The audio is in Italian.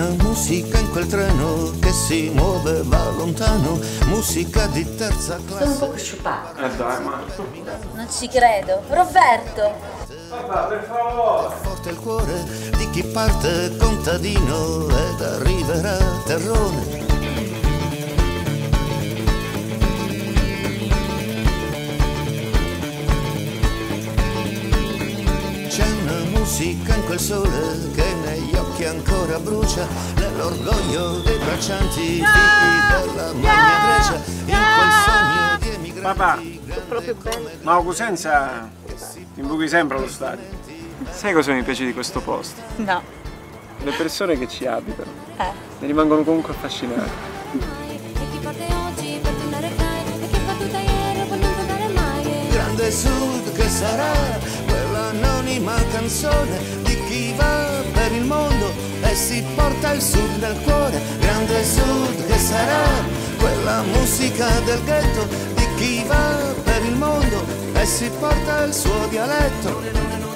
una musica in quel treno che si muove, va lontano, musica di terza classe. Sono un po' sciupato. Dai, ma... Non ci credo. Roberto! Papà, per favore! Forte il cuore di chi parte contadino ed arriverà terrone. C'è una musica in quel sole che negli occhi ancora brucia, nell'orgoglio dei braccianti figli della Magna Grecia, in quel sogno di emigranti. Papà, Proprio bello. ma Cosenza imbuchi sempre allo stadio. Sai cosa mi piace di questo posto? No. Le persone che ci abitano. Eh. Ne rimangono comunque affascinate. Grande Sud che sarà quell'anonima canzone di chi va per il mondo e si porta il Sud nel cuore. Grande Sud che sarà quella musica del ghetto di chi va per il mondo e si porta il suo dialetto.